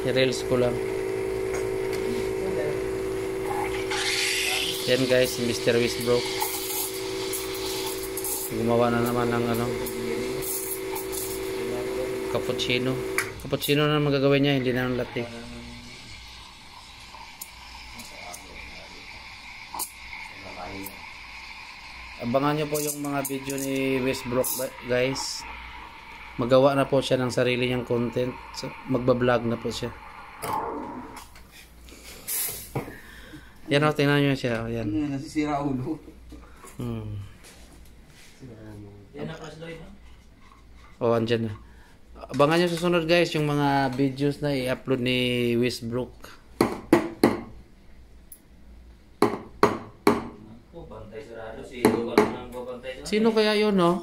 I-reels ko lang. Yan guys, si Mr. Wisbrook. Gumawa na naman ng ano, cappuccino. Cappuccino na magagawin niya, hindi na ng latte. Abangan nyo po yung mga video ni Wisbrook guys. Magawa na po siya ng sarili niyang content. So, magbablog na po siya. Yan o, tingnan nyo siya. Yan. Nasisira ulo. Yan na Crash Lloyd. O, andyan na. Abangan nyo susunod guys yung mga videos na i-upload ni Wisbrook. Bantay sarado. Si Lugar nang babantay. Sino kaya yun, no?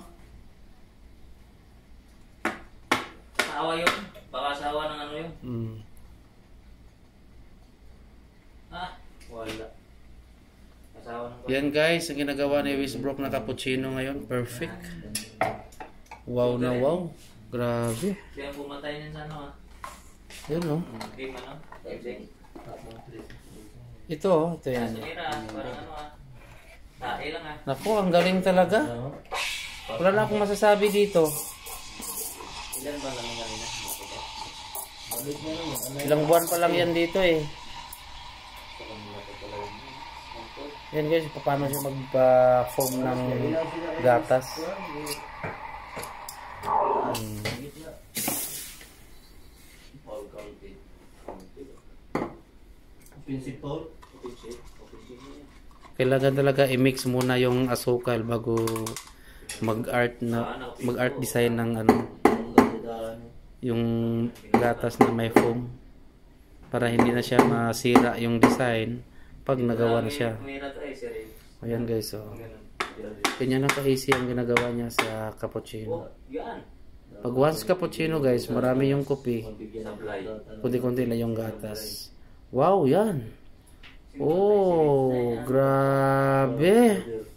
Asawa yun. Baka asawa ng ano yun. Wala. Asawa ng... Yan guys, ang ginagawa ni Wisbrook na cappuccino ngayon. Perfect. Wow na wow. Grabe. Siya ang pumatay niyan sa ano Yan o. Game ano? Ito o. Ito yan. Sumira, parang ano tae lang Naku, ang galing talaga. Wala na akong masasabi dito. Ilan ba lang kanina? Ilang buwan pa lang yan dito eh. Yan guys, paano siya magpa-foam ng gatas. Kailangan talaga i-mix muna yung asukal bago mag-art design ng ano, yung gatas na may foam, para hindi na siya masira yung design pag nagawa na siya. Ayan guys, so ganyan na ka-easy ang ginagawa niya sa cappuccino. Pag once cappuccino guys, marami yung kopi, kunti-kunti lang yung gatas. Wow, yan. Oh, grabe.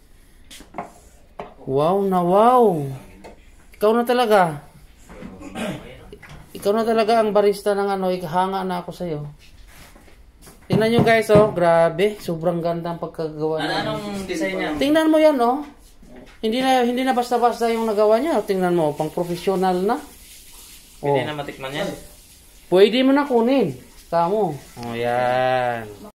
Wow na wow. Ikaw na talaga. Ikaw na talaga ang barista ng ano, ikahanga na ako sa'yo. Tingnan nyo guys, oh, grabe. Sobrang ganda ang pagkagawa niya. Anong design niya? Tingnan mo yan, oh. Hindi na basta-basta yung nagawa niya. Tingnan mo, pang professional na. Pwede na matikman yan. Pwede mo na kunin. Tamo. Oh, yan.